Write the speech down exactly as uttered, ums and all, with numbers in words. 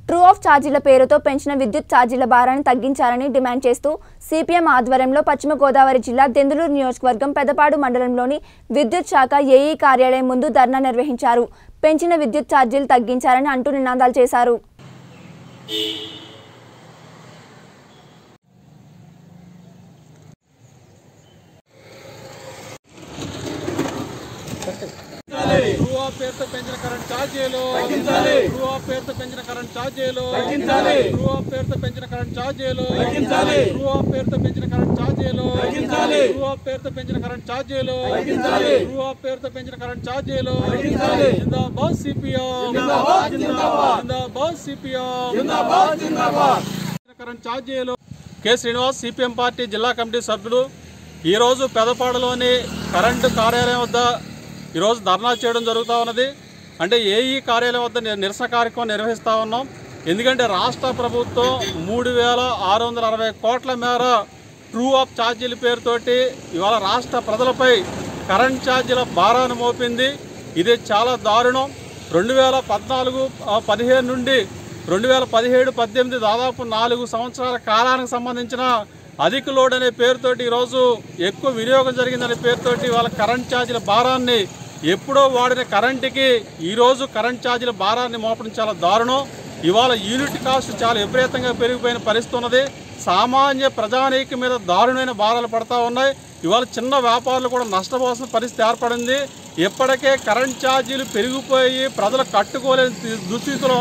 True of ఛార్జీల పేరుతో పెంచిన విద్యుత్ ఛార్జీల భారాన్ని తగ్గించాలని డిమాండ్ చేస్తూ సిపిఎం ఆధ్వర్యంలో పశ్చిమ గోదావరి జిల్లా దెందులూరు నియోజకవర్గం పెదపాడు మండలంలోని విద్యుత్ శాఖ ఏఈ కార్యాలయం ముందు ధర్నా నిర్వహించారు. పెంచిన విద్యుత్ ఛార్జీలు తగ్గించాలని అంటూ నినాదాలు చేశారు. ట్రూ ఆఫ్ పేరుతో పెంచిన కరెంట్ ఛార్జీలు ట్రూ ఆఫ్ పేరుతో పెంచిన కరెంట్ ఛార్జీలు ట్రూ ఆఫ్ పేరుతో పెంచిన కరెంట్ ఛార్జీలు ట్రూ ఆఫ్ పేరుతో పెంచిన కరెంట్ ఛార్జీలు ట్రూ ఆఫ్ పేరుతో పెంచిన కరెంట్ ఛార్జీలు ట్రూ ఆఫ్ పేరుతో పెంచిన కరెంట్ ఛార్జీలు జిందాబాద్ సిపిఎం జిందాబాద్ సిపిఎం కరెంట్ ఛార్జీలు. కె శ్రీనివాస్ సిపిఎం పార్టీ జిల్లా కమిటీ సభ్యులు ఈరోజు పెదపాడులోని కరెంటు కార్యాలయం వద్ద ఈరోజు ధర్నా చేయడం జరుగుతూ ఉన్నది. అంటే ఏఈ కార్యాలయం వద్ద నిరసన కార్యక్రమం నిర్వహిస్తూ ఉన్నాం. ఎందుకంటే రాష్ట్ర ప్రభుత్వం మూడు వేల ఆరు వందల అరవై కోట్ల మేర ట్రూ ఆఫ్ ఛార్జీల పేరుతోటి ఇవాళ రాష్ట్ర ప్రజలపై కరెంట్ ఛార్జీల భారాన్ని మోపింది. ఇది చాలా దారుణం. రెండు వేల పద్నాలుగు పదిహేను నుండి రెండు వేల పదిహేడు పద్దెనిమిది దాదాపు నాలుగు సంవత్సరాల కాలానికి సంబంధించిన అధిక లోడ్ అనే పేరుతోటి ఈరోజు ఎక్కువ వినియోగం జరిగిందనే పేరుతోటి వాళ్ళ కరెంట్ ఛార్జీల భారాన్ని ఎప్పుడో వాడిన కరెంటుకి ఈరోజు కరెంట్ ఛార్జీల భారాన్ని మోపడం చాలా దారుణం. ఇవాళ యూనిట్ కాస్ట్ చాలా విపరీతంగా పెరిగిపోయిన పరిస్థితి ఉన్నది. సామాన్య ప్రజానీకం మీద దారుణమైన భారాలు పడతా ఉన్నాయి. ఇవాళ చిన్న వ్యాపారులు కూడా నష్టపోవాల్సిన పరిస్థితి ఏర్పడింది. ఇప్పటికే కరెంట్ ఛార్జీలు పెరిగిపోయి ప్రజలు కట్టుకోలేని దుస్థితిలో